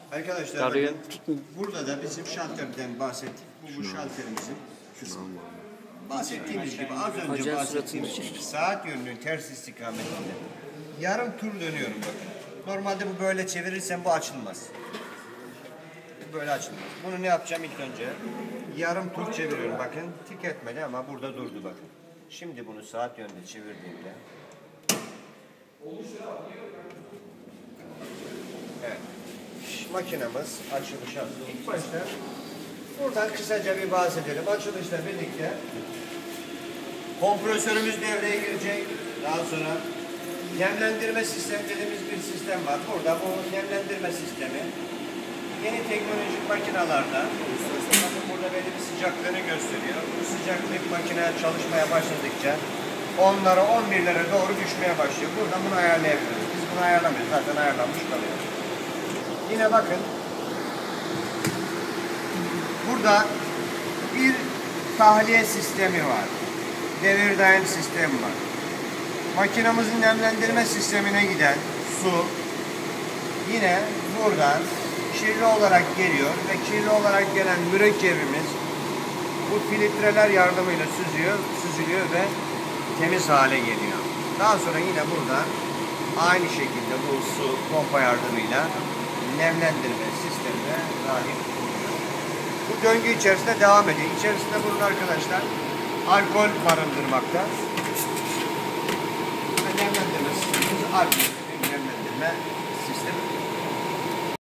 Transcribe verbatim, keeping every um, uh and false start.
Arkadaşlar Araya bakın, burada da bizim şalterden bahsettik. Bu, bu şalterimizin kısmı. Bahsettiğimiz gibi az önce Hocam bahsettiğimiz suratını gibi saat yönünün ters istikametinde yarım tur dönüyorum bakın. Normalde bu böyle çevirirsem bu açılmaz. Böyle açılmaz. Bunu ne yapacağım ilk önce? Yarım tur çeviriyorum bakın. Tik etmedi ama burada durdu bakın. Şimdi bunu saat yönünde çevirdiğimde evet. Makinamız açılış hazır. İlk başta buradan kısaca bir bahsedelim. Açılışla birlikte kompresörümüz devreye girecek. Daha sonra nemlendirme sistemi dediğimiz bir sistem var. Burada bu nemlendirme sistemi yeni teknolojik makinalarda bakın burada belli bir sıcaklığını gösteriyor. Bu sıcaklık makine çalışmaya başladıkça onlara on birlere doğru düşmeye başlıyor. Buradan bunu ayarlayabiliriz. Biz bunu ayarlamıyoruz. Zaten ayarlanmış kalıyor. Yine bakın burada bir tahliye sistemi var. Devir daim sistemi var. Makinamızın nemlendirme sistemine giden su yine buradan kirli olarak geliyor ve kirli olarak gelen mürekkebimiz bu filtreler yardımıyla süzüyor, süzülüyor ve temiz hale geliyor. Daha sonra yine buradan aynı şekilde bu su pompa yardımıyla nemlendirme sistemine dahil oluyor. Bu döngü içerisinde devam ediyor. İçerisinde bunun arkadaşlar alkol barındırmakta. Ve nemlendirme sistemimiz alkol nemlendirme